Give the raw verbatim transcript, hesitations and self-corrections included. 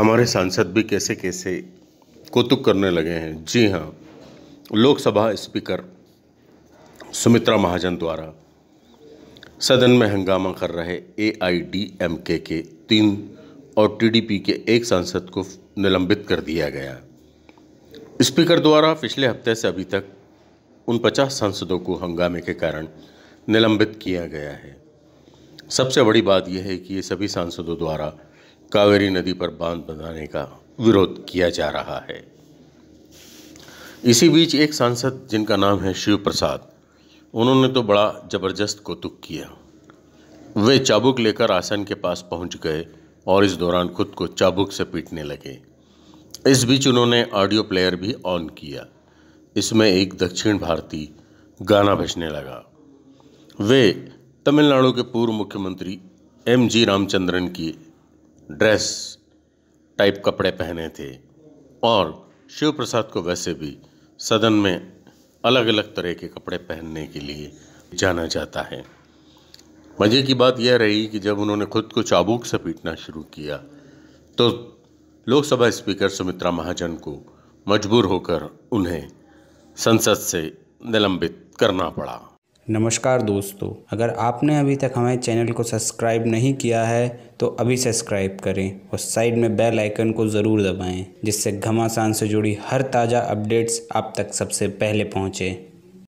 हमारे सांसद भी कैसे कैसे कौतुक करने लगे हैं। जी हाँ, लोकसभा स्पीकर सुमित्रा महाजन द्वारा सदन में हंगामा कर रहे ए आई डी एम के के तीन और टी डी पी के एक सांसद को निलंबित कर दिया गया। स्पीकर द्वारा पिछले हफ्ते से अभी तक उन पचास सांसदों को हंगामे के कारण निलंबित किया गया है। सबसे बड़ी बात यह है कि ये सभी सांसदों द्वारा कावेरी नदी पर बांध बनाने का विरोध किया जा रहा है। इसी बीच एक सांसद जिनका नाम है शिव प्रसाद, उन्होंने तो बड़ा जबरदस्त कौतुक किया। वे चाबुक लेकर आसन के पास पहुंच गए और इस दौरान खुद को चाबुक से पीटने लगे। इस बीच उन्होंने ऑडियो प्लेयर भी ऑन किया। इसमें एक दक्षिण भारतीय गाना बजने लगा। वे तमिलनाडु के पूर्व मुख्यमंत्री एम जी रामचंद्रन की ड्रेस टाइप कपड़े पहने थे और शिव प्रसाद को वैसे भी सदन में अलग अलग तरह के कपड़े पहनने के लिए जाना जाता है। मज़े की बात यह रही कि जब उन्होंने खुद को चाबुक से पीटना शुरू किया तो लोकसभा स्पीकर सुमित्रा महाजन को मजबूर होकर उन्हें संसद से निलंबित करना पड़ा। नमस्कार दोस्तों, अगर आपने अभी तक हमारे चैनल को सब्सक्राइब नहीं किया है तो अभी सब्सक्राइब करें और साइड में बेल आइकन को ज़रूर दबाएं, जिससे घमासान से जुड़ी हर ताज़ा अपडेट्स आप तक सबसे पहले पहुँचे।